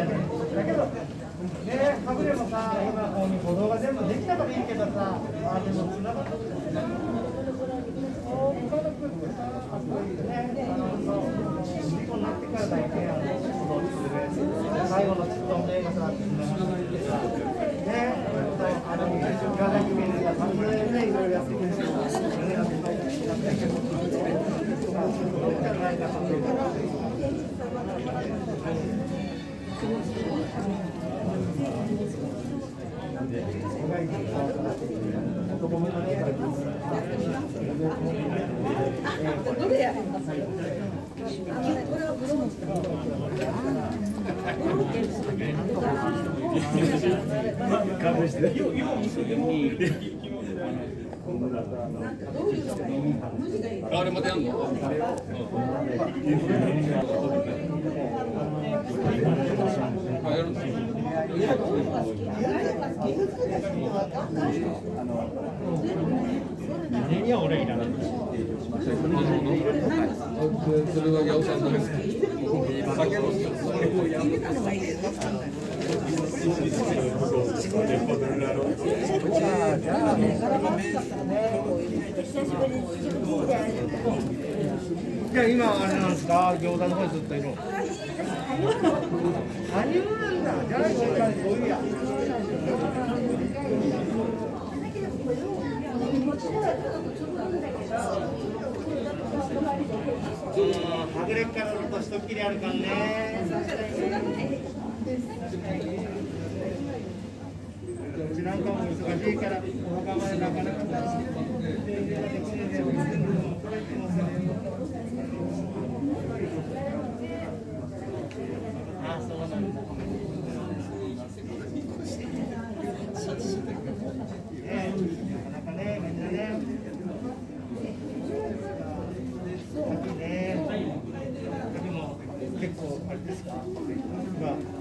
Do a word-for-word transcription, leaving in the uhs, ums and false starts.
だけど、ね、かぶれもさ、今、こう歩道が全部できたからいいけどさ、あでも、つながったんですね。他の国ってさ、あそこいいね、あの、そう、事故になってからだけ、あの、最後のちっとの映画さ、つながってさ、ね、あの、岩崎県がさんじゅうねんね、いろいろやってくれてるから、それやってくれてるけど、 どれや？ あれまたやんの？あ、やるんだ。 には俺いらない。 それは八尾さんのです。酒のじゃあ今あれなんですか、餃子の方にずっといるの。羽生なんだ。じゃあ餃子にそういや。はぐれっからと一切れあるからね。うちなんかも忙しいから、お墓までなかなかな。あ、そうなんだ。ね、なかなかね、みんなね。ね、でも結構あれですか。